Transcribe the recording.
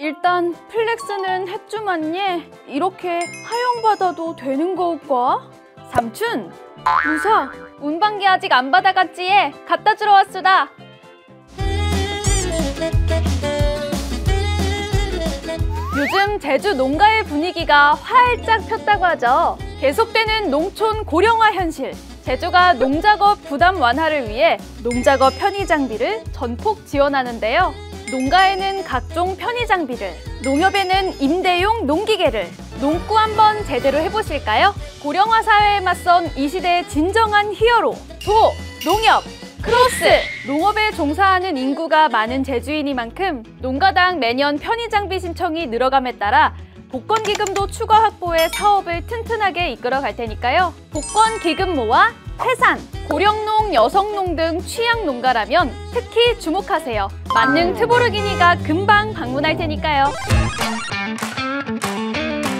일단 플렉스는 했주만예 이렇게 하용받아도 되는 거울까? 삼촌! 무사! 운반기 아직 안 받아갔지에 갖다 주러 왔수다. 요즘 제주 농가의 분위기가 활짝 폈다고 하죠. 계속되는 농촌 고령화 현실. 제주가 농작업 부담 완화를 위해 농작업 편의 장비를 전폭 지원하는데요. 농가에는 각종 편의 장비를, 농협에는 임대용 농기계를, 농구 한번 제대로 해보실까요? 고령화 사회에 맞선 이 시대의 진정한 히어로, 농협! 크로스! 농업에 종사하는 인구가 많은 제주인이만큼 농가당 매년 편의 장비 신청이 늘어감에 따라 복권기금도 추가 확보해 사업을 튼튼하게 이끌어갈 테니까요. 복권기금모와 태산, 고령농, 여성농 등 취약 농가라면 특히 주목하세요. 만능 트보르기니가 금방 방문할 테니까요.